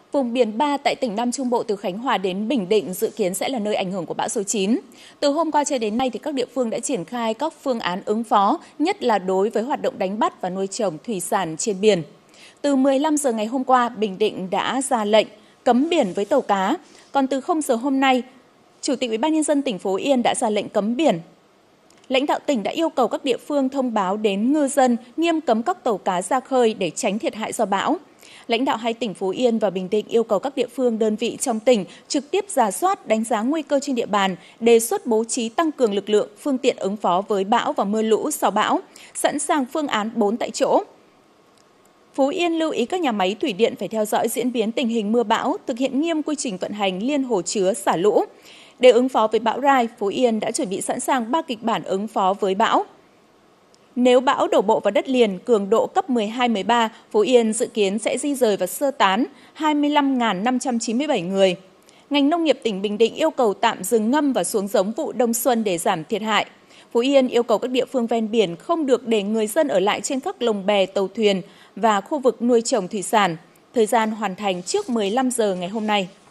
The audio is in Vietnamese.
Vùng biển 3 tại tỉnh Nam Trung Bộ từ Khánh Hòa đến Bình Định dự kiến sẽ là nơi ảnh hưởng của bão số 9. Từ hôm qua cho đến nay thì các địa phương đã triển khai các phương án ứng phó, nhất là đối với hoạt động đánh bắt và nuôi trồng thủy sản trên biển. Từ 15 giờ ngày hôm qua, Bình Định đã ra lệnh cấm biển với tàu cá. Còn từ 0 giờ hôm nay, Chủ tịch Ủy ban nhân dân tỉnh Phú Yên đã ra lệnh cấm biển. Lãnh đạo tỉnh đã yêu cầu các địa phương thông báo đến ngư dân nghiêm cấm các tàu cá ra khơi để tránh thiệt hại do bão. Lãnh đạo hai tỉnh Phú Yên và Bình Định yêu cầu các địa phương, đơn vị trong tỉnh trực tiếp rà soát, đánh giá nguy cơ trên địa bàn, đề xuất bố trí tăng cường lực lượng, phương tiện ứng phó với bão và mưa lũ sau bão, sẵn sàng phương án 4 tại chỗ. Phú Yên lưu ý các nhà máy thủy điện phải theo dõi diễn biến tình hình mưa bão, thực hiện nghiêm quy trình vận hành liên hồ chứa xả lũ. Để ứng phó với bão Rai, Phú Yên đã chuẩn bị sẵn sàng 3 kịch bản ứng phó với bão. Nếu bão đổ bộ vào đất liền cường độ cấp 12-13, Phú Yên dự kiến sẽ di rời và sơ tán 25.597 người. Ngành nông nghiệp tỉnh Bình Định yêu cầu tạm dừng ngâm và xuống giống vụ đông xuân để giảm thiệt hại. Phú Yên yêu cầu các địa phương ven biển không được để người dân ở lại trên các lồng bè, tàu thuyền và khu vực nuôi trồng thủy sản. Thời gian hoàn thành trước 15 giờ ngày hôm nay.